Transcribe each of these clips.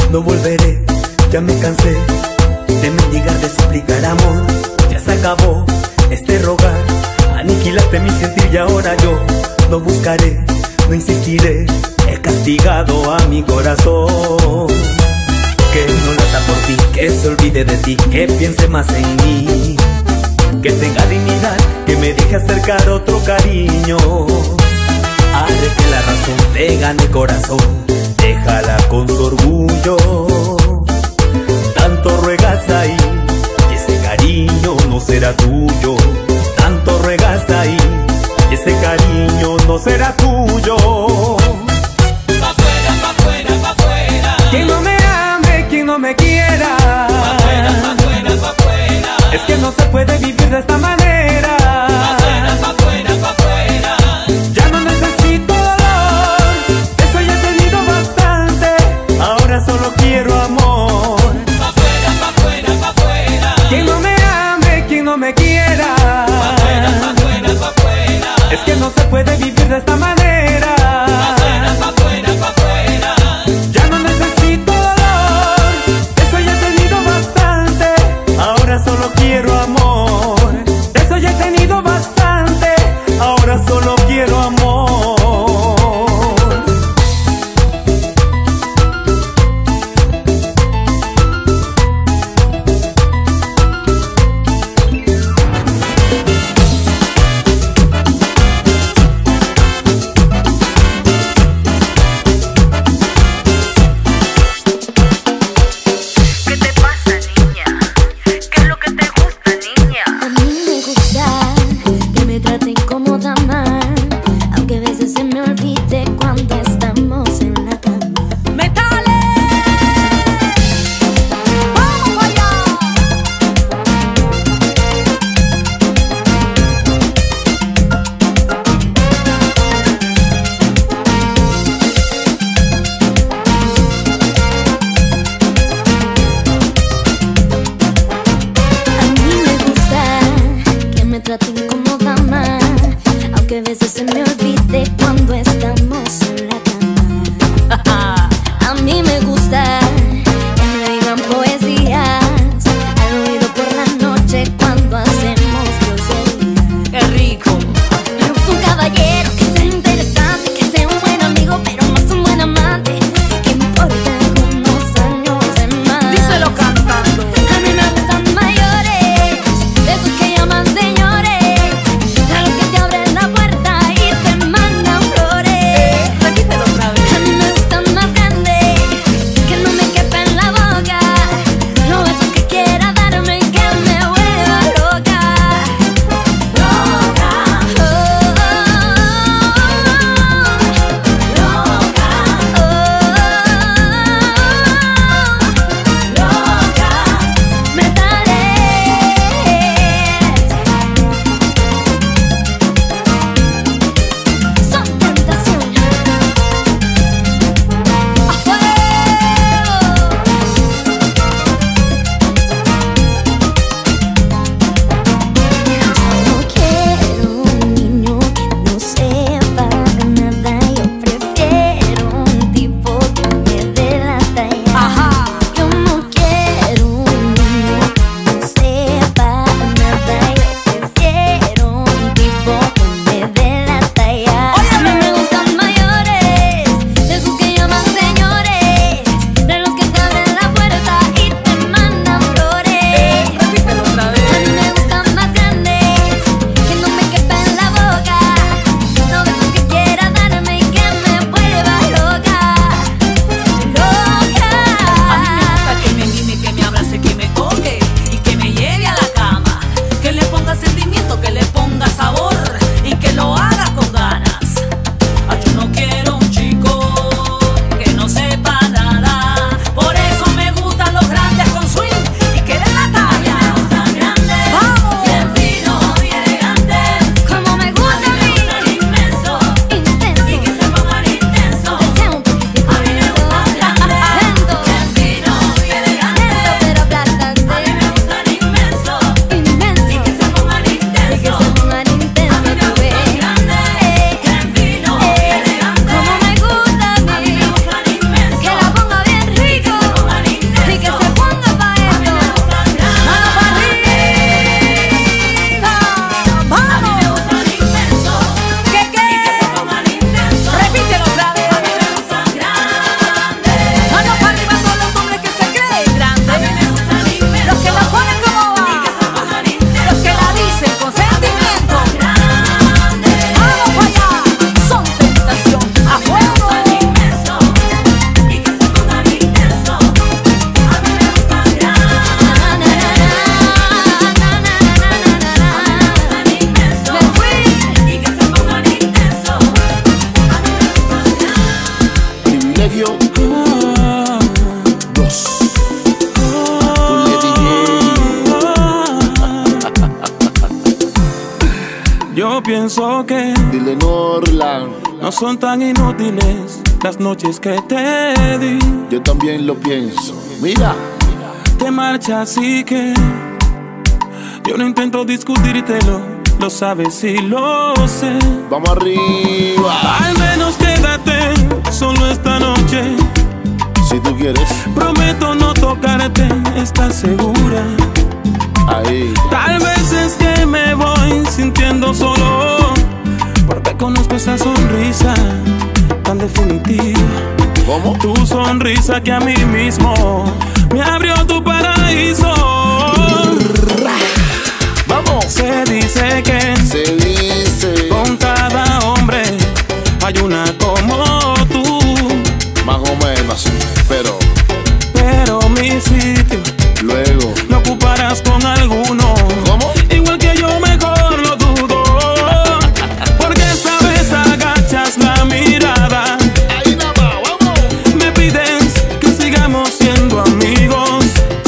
no volveré. Ya me cansé de mendigar, de suplicar amor. Ya se acabó este rogar. Aniquilaste mi sentir y ahora yo no buscaré, no insistiré. He castigado a mi corazón. Que no lata por ti, que se olvide de ti, que piense más en mí, que tenga dignidad, que me deje acercar otro cariño. Haré que la razón te gane el corazón, déjala con su orgullo. Tanto ruegas ahí, y ese cariño no será tuyo. Tanto ruegas ahí, y ese cariño no será tuyo. Pa' afuera, pa' afuera, pa' afuera. Quien no me ame, quien no me quiera. Pa' afuera, pa' afuera, pa' afuera. Es que no se puede vivir de esta manera. Pa' afuera, pa' afuera, pa' afuera. Ya no necesito dolor, eso ya he tenido bastante. Ahora solo quiero amor. Pa' afuera, pa' afuera, pa' afuera. Quien no me ame, quien no me quiera. Pa' afuera, pa' afuera, pa' afuera. Es que no se puede vivir de esta manera. colegio. Dos. Yo pienso que Dile Norland. no son tan inútiles las noches que te di. Yo también lo pienso. Mira, Te marchas así que yo no intento discutírtelo, lo sabes y lo sé. vamos arriba. Al menos quédate solo esta noche. Si tú quieres, Prometo no tocarte, ¿estás segura? ahí. Tal vez es que me voy sintiendo solo, porque conozco esa sonrisa tan definitiva. ¿Cómo? Tu sonrisa que a mí mismo me abrió tu paraíso. Vamos. Se dice que Se dice con cada hombre hay una como tú, más o menos, pero pero mi sitio luego. lo ocuparás con alguno. ¿Cómo? Igual que yo, mejor lo dudo, porque esta vez agachas la mirada. Ahí nada más, vamos. Me pides que sigamos siendo amigos,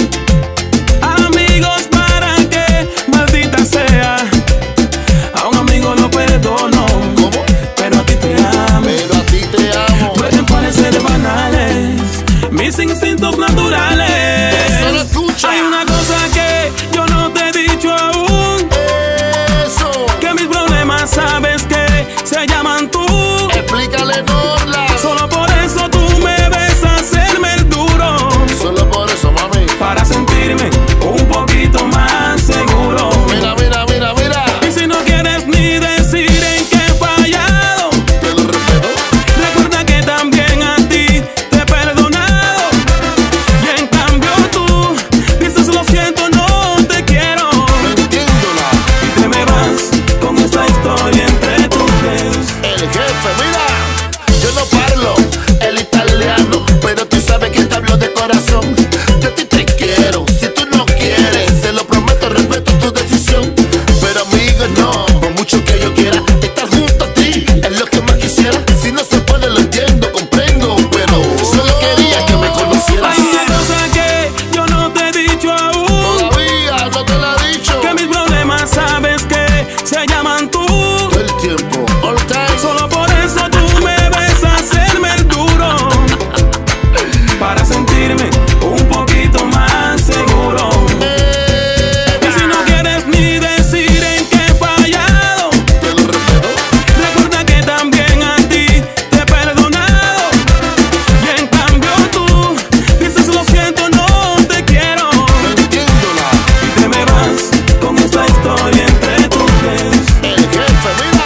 amigos para que maldita sea. A un amigo lo perdono, ¿Cómo? pero a ti te amo. Pero a ti te amo. Pueden parecer banales mis instintos naturales. Solo escucha. Hay una cosa que yo no te he dicho aún, Eso. que mis problemas sabes que se llaman tú. Explícale Norland. Solo por eso tú me ves hacerme el duro, Solo por eso, mami. para sentirme un poquito más seguro. Mira, mira, mira, mira. Y si no quieres ni decir en qué he fallado, Te lo respeto. recuerda que también a ti te he perdonado. Y en cambio tú dices lo siento, no te quiero. No entiendo nada. Y te me vas con esta historia entre tus dedos. El jefe, mira. Yo no parlo el italiano, pero tú sabes que te hablo de corazón. Yo a ti te quiero. Si tú no quieres, te lo prometo, respeto tu decisión. Pero amigo, no. Por mucho que yo quiera estar junto a ti, es lo que más quisiera. Si no se puede, lo entiendo, comprendo. Pero solo quería que me conocieras. Hay una cosa que yo no te he dicho aún, Todavía no te lo he dicho. que mis problemas sabes que se llaman tú. Todo el tiempo, all time. Solo por eso tú me ves hacerme el duro, para sentirme un poquito más seguro. Y si no quieres ni decir en qué he fallado, Te lo respeto. recuerda que también a ti te he perdonado. Y en cambio tú dices lo siento, no te quiero. No entiendo nada. Y te me vas con esta historia entre tus dedos. El jefe, mira.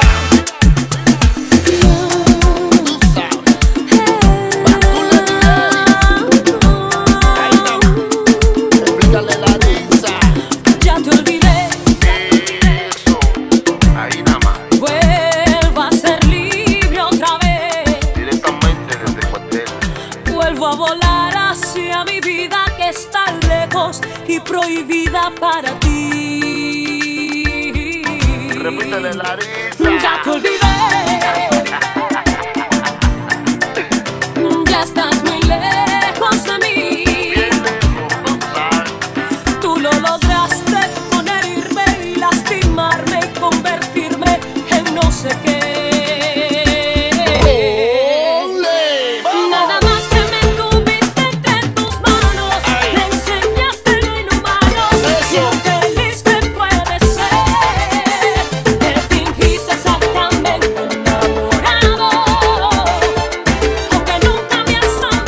Tú sabes. Ahí no. Explícale la risa. Ya te olvidé, Eso. Ahí nada más. vuelvo a ser libre otra vez. Directamente desde el cuartel. Vuelvo a volar hacia mi vida que está lejos y prohibida para ti. Repítele la risa. Ya te olvidé, ya estás muy lejos de mí. Tú sabes. Tú lo lograste con herirme y lastimarme y convertirme en no sé qué. Ole. Nada más que me tuviste entre tus manos, me enseñaste lo inhumano y lo feliz que puede ser. Te fingiste exactamente enamorado, aunque nunca me has amado.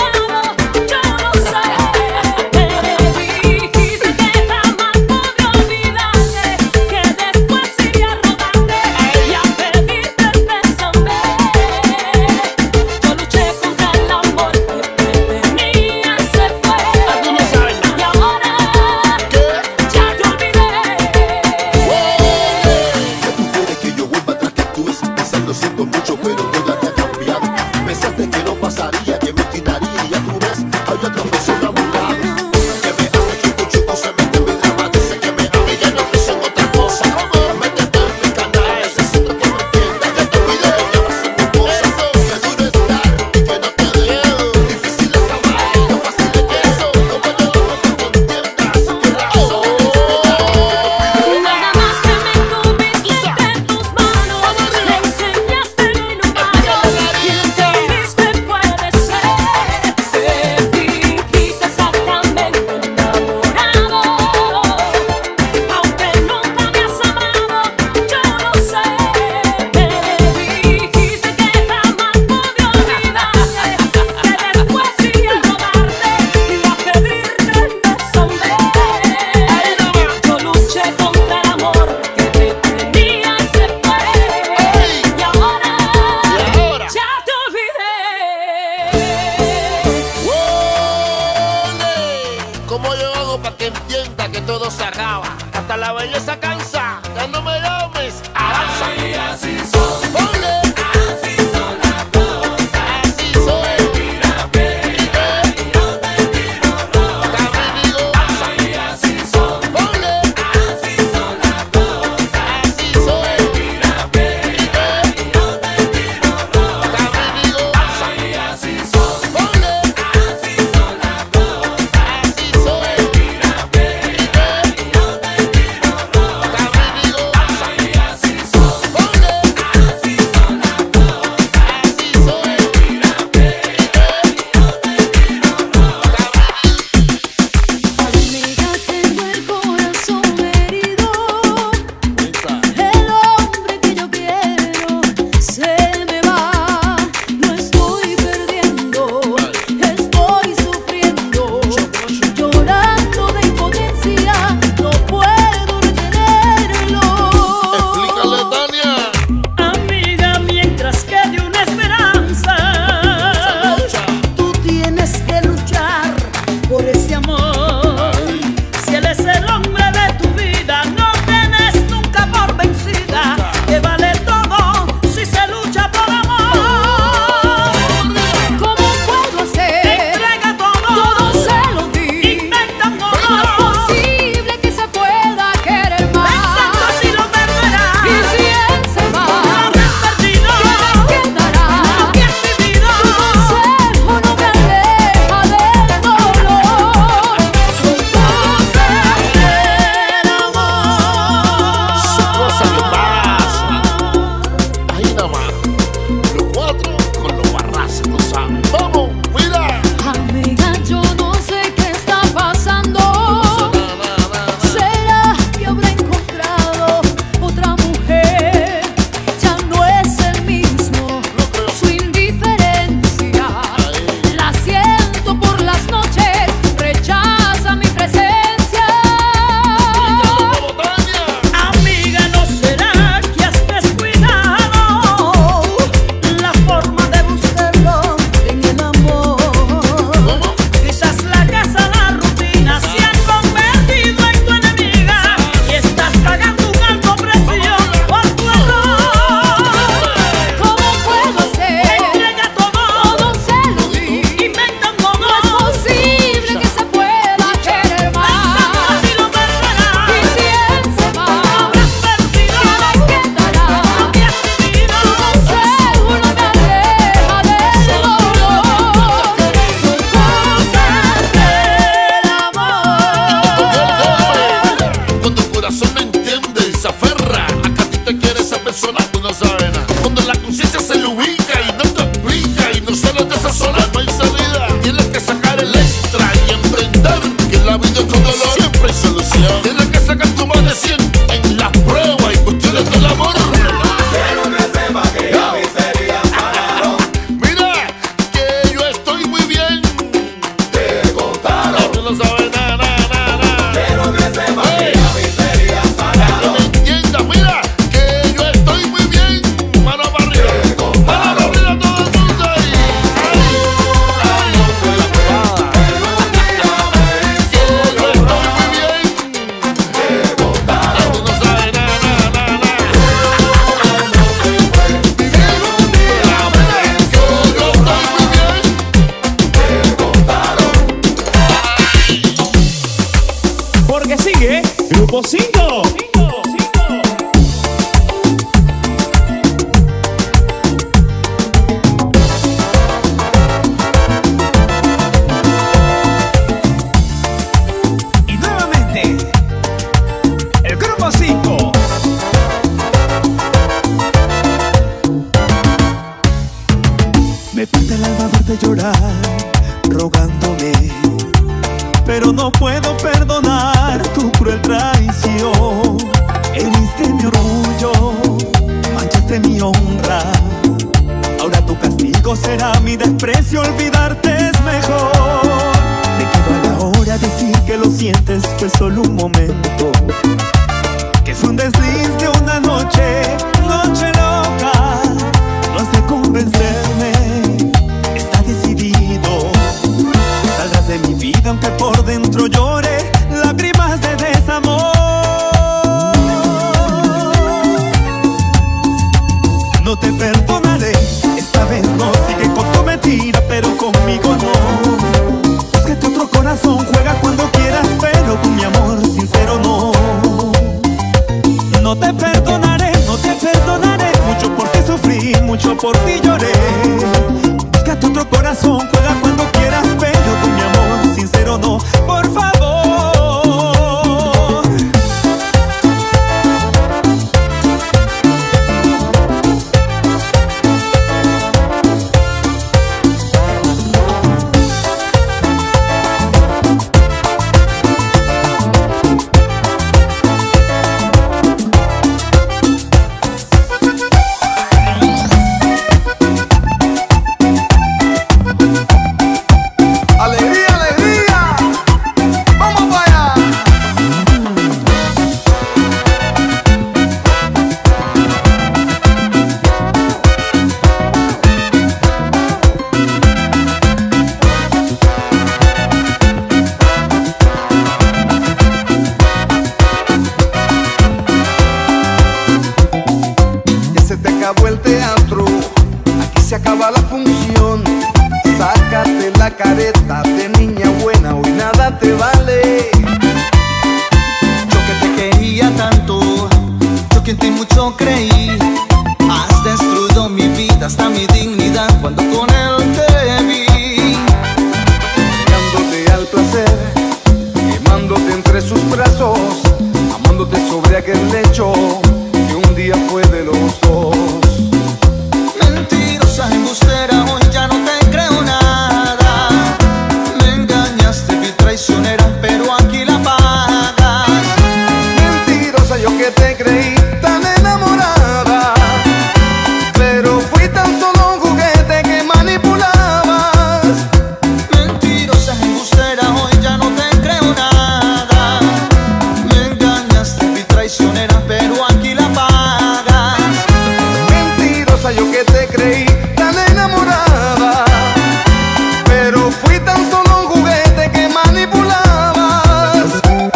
se acaba. Hasta la belleza cansa. Ya no me llames, avanza. Ay, así son. Ponle. Así son las cosas. Así soy. Mira que yo te tiro rosa. Caminigo. Ay, así son. Ponle. Así son las cosas. Así soy. Mira que yo te tiro rosa. Caminigo. Ay, así son. Ponle. Así son las cosas. Así soy. Mira que yo te tiro rosa. Caminigo. Ay, así son. Ponle. Así son las cosas. Así soy. Mira que yo te tiro rosa. Amiga, tengo el corazón herido. El hombre que yo quiero se me va. No estoy perdiendo, estoy sufriendo. Llorando de impotencia, no puedo retenerlo. Explícale, Tania. Amiga, mientras quede una esperanza, tú tienes que luchar por ese amor. Si él es el hombre de tu vida, no tienes nunca por vencida, que vale todo si se lucha por amor. ¿Cómo puedo hacer? Entrega todo se lo di. Inventando no es posible que se pueda querer más. Pensando si lo perderás. Y si él se va, lo habrás perdido. ¿Qué te quedará? Lo que has vivido. Tu consejo no me aleja del dolor. Son cosas del amor. Cosa que pasa. Ahí nada más. Los cuatro con los barrazos, tú sabes. Vamos, mira. Amiga, yo no sé qué está pasando. ¿Será que habrá encontrado otra mujer? Ya no es el mismo. Su indiferencia la siento por las noches. Rechaza mi presencia. Vamos, Tania. Amiga, ¿no será que has descuidado la forma de buscarlo en el amor? ¿Cómo? Quizás la casa, la rutina se han convertido en tu enemiga y estás pagando un alto precio por tu error. ¿Cómo puedo hacer? Entrega todo se lo di. Inventando no es posible que se pueda querer más. Pensando si lo perderás. Y si él se va, lo habrás perdido. ¿Qué te quedará? Lo que has vivido. Tu consejo no me aleja del dolor. Son cosas del amor. Cuando el corazón me entiende y se aferra a que a ti te quiere esa persona, tú no sabes nada. Cuando la conciencia se le ubica y no te explica y no sales de esa zona, no hay salida. Tienes que sacar el extra y emprender, que en la vida con dolor siempre hay solución. Tienes que sacar tu más de 100 en las pruebas y cuestiones del amor. Quiero que sepa que ya mis heridas sanaron. Mira, que yo estoy muy bien. Te contaron. Tú no sabes nada, nada, nada, nada. Quiero que sepa que ya mis heridas Que sanaron. me entiendas, mira, que yo estoy muy bien. Mano para arriba, mano para arriba todo el mundo ahí. Ay, ay, no fue la pegada. Que yo estoy muy bien. Te contaron. Tú no sabes nada, nada, nada, nada. Que yo estoy muy bien. Porque sigue Grupo 5. Y nuevamente, el Grupo 5. Me parte el alma verte llorar, rogándome, pero no puedo perdonar tu cruel traición. Heriste mi orgullo, manchaste mi honra. Ahora tu castigo será mi desprecio, olvidarte es mejor. Te quedo a la hora decir que lo sientes, fue solo un momento, que fue un desliz de una noche, noche loca. No has de convencerme, está decidido. Saldrás de mi vida aunque por dentro llore lágrimas de desamor. careta de niña buena, hoy nada te vale. Yo que te quería tanto, yo que en ti mucho creí. Has destruido mi vida, hasta mi dignidad cuando con él te vi. Negándote al placer, quemándote entre sus brazos, amándote sobre aquel lecho que un día fue de los dos. Mentirosa, embustera, hoy ya no te creo nada. Me engañaste, vi traicionera, pero aquí la pagas. Mentirosa, yo que te creí tan enamorada, pero fui tan solo un juguete que manipulabas. Mentirosa, embustera, hoy ya no te creo nada. Me engañaste, vi traicionera, pero aquí la pagas. Mentirosa, yo que te creí tan enamorada, pero fui tan solo un juguete que manipulabas.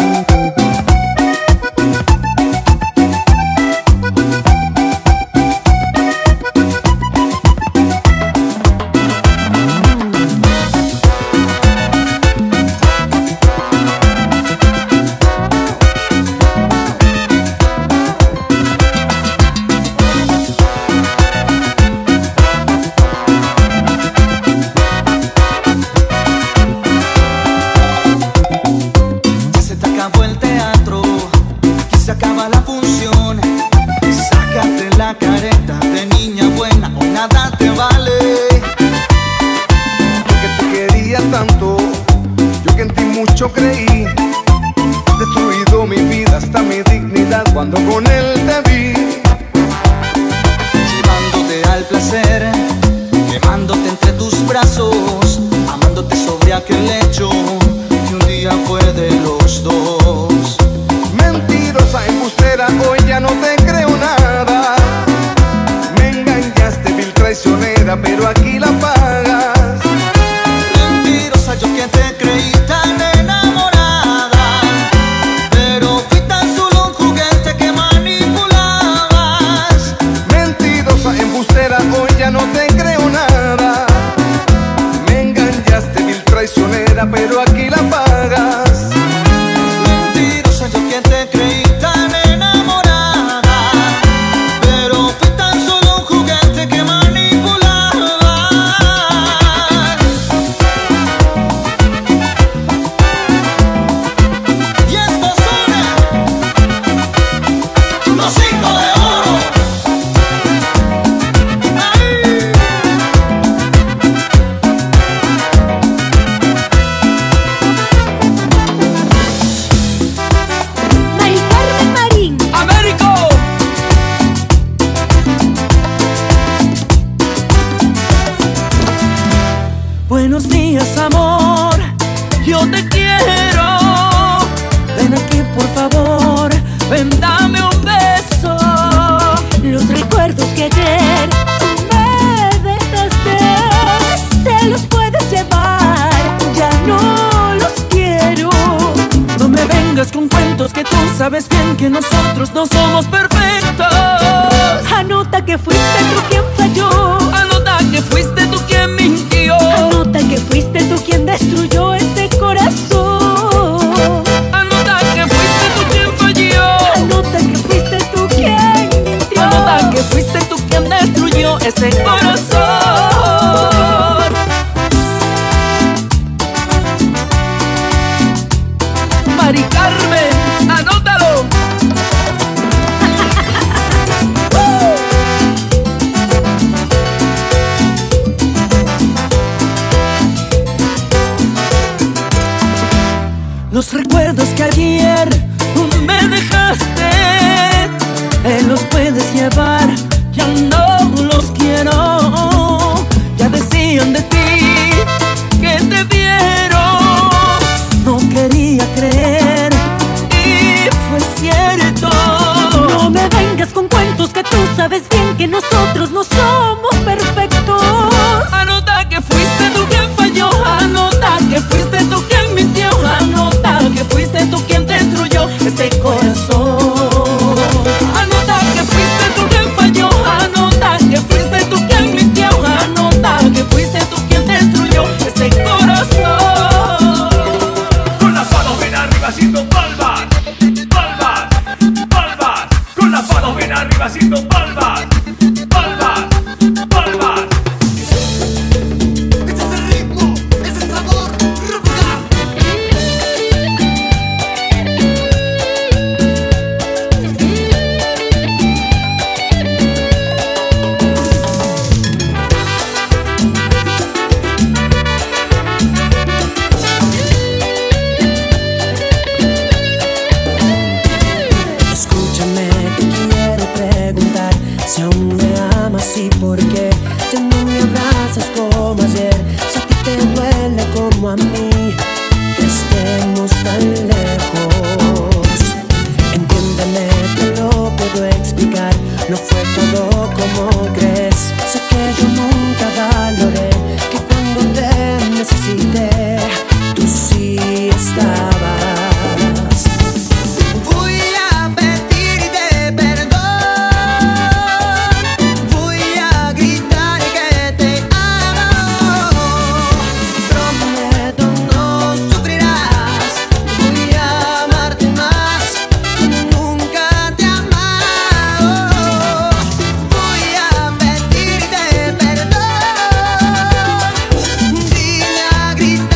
Ya se te acabó el teatro, aquí se acaba la función. Sácate la careta de niña buena, hoy nada te vale. Yo que te quería tanto, yo que en ti mucho creí. Has destruido mi vida, hasta mi dignidad cuando con él te vi. Llevándote al placer, quemándote entre tus brazos, amándote sobre aquel lecho que un día fue de los dos. Mentirosa, embustera, hoy ya no te creo nada. Me engañaste, vil traicionera, pero aquí la pagas. Mentirosa, yo que te creí tan enamorada, pero fui tan solo un juguete que manipulabas. Mentirosa, embustera, hoy ya no te creo nada. Me engañaste, vil traicionera, pero aquí la pagas. Mentirosa, yo que te creí tan enamorada, pero fui tan solo un juguete que manipulabas. Y estos son los 5 de oro. ¡Ay! Mari Carmen Marín. ¡Américo! Buenos días, amor, yo te quiero. Ven aquí, por favor, ven, dame un beso. Los recuerdos que ayer tú me dejaste, te los puedes llevar, ya no los quiero. No me vengas con cuentos que tú sabes bien que nosotros no somos perfectos. Anota que fuiste tú quien falló, Anota que fuiste tú quien mintió. anota que fuiste tú quien destruyó este corazón. Anota que fuiste tú quien falló. Anota que fuiste tú quien mintió. Anota que fuiste tú quien destruyó este corazón. Mari Carmen, anótalo. Los recuerdos que ayer me dejaste, los puedes llevar, ya no los quiero. Ya decían de ti que te vieron, no quería creer y fue cierto. No me vengas con cuentos que tú sabes bien que nosotros no somos perfectos. Anota que fuiste tú quien falló, anota que fuiste tú quien mintió, anota que fuiste tú quien destruyó este corazón. como a mí, que estemos tan lejos. Entiéndeme, te lo puedo explicar, no fue todo como crees. Sé que yo nunca valoré que cuando te necesité, tú sí estabas. Voy a pedirte perdón, voy a gritar que te amo. Prometo no sufrirás, voy a amarte más como nunca te he amado. Voy a pedirte perdón, dile a gritar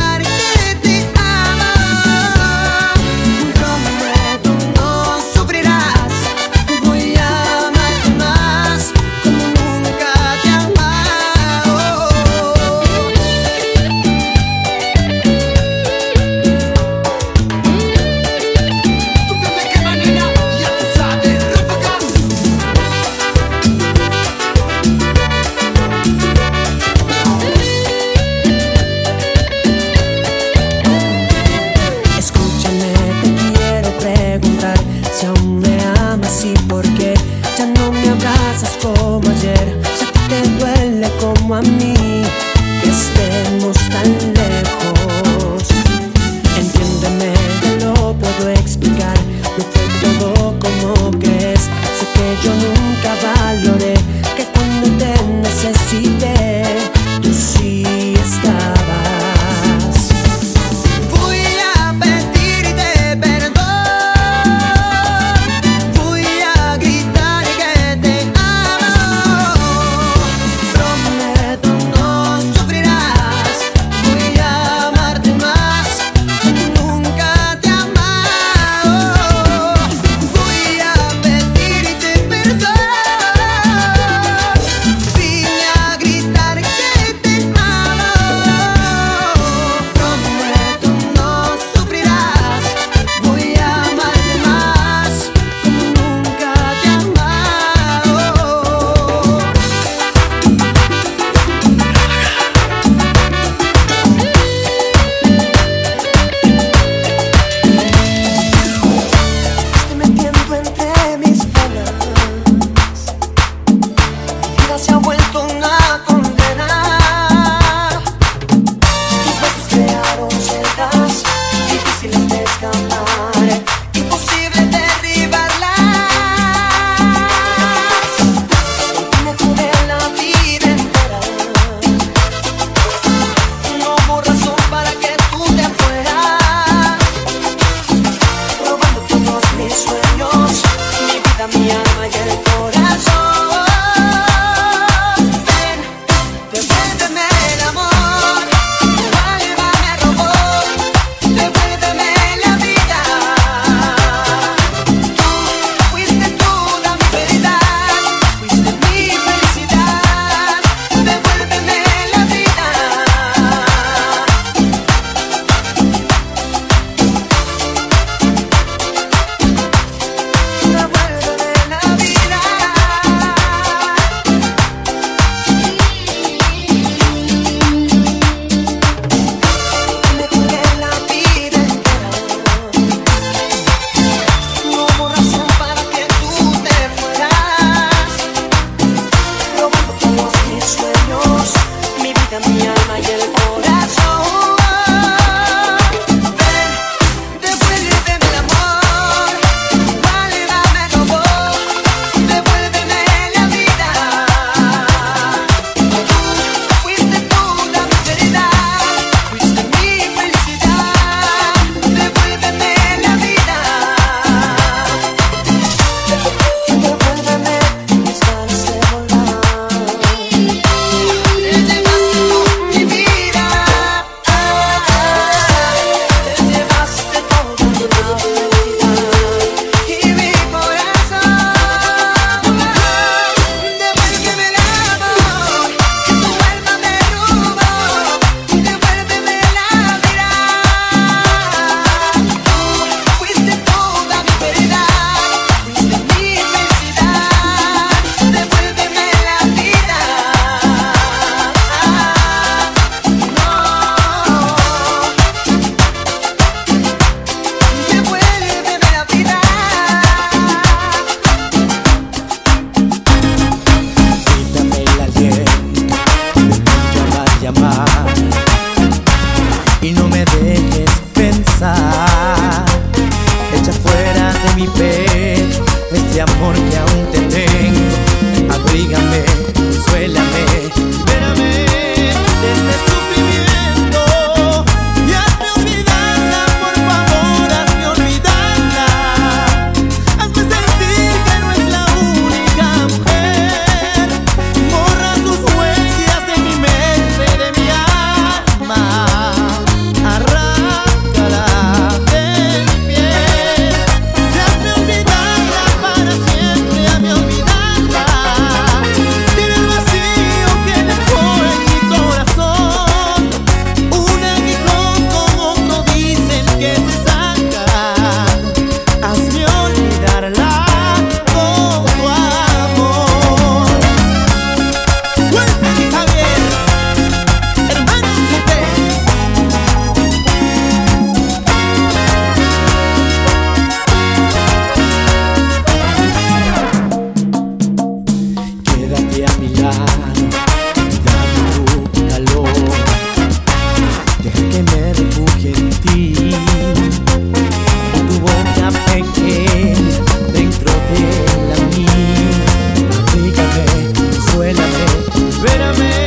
refugio en ti. Tu boca pequeña dentro de la mía. Dígame, suélame, espérame.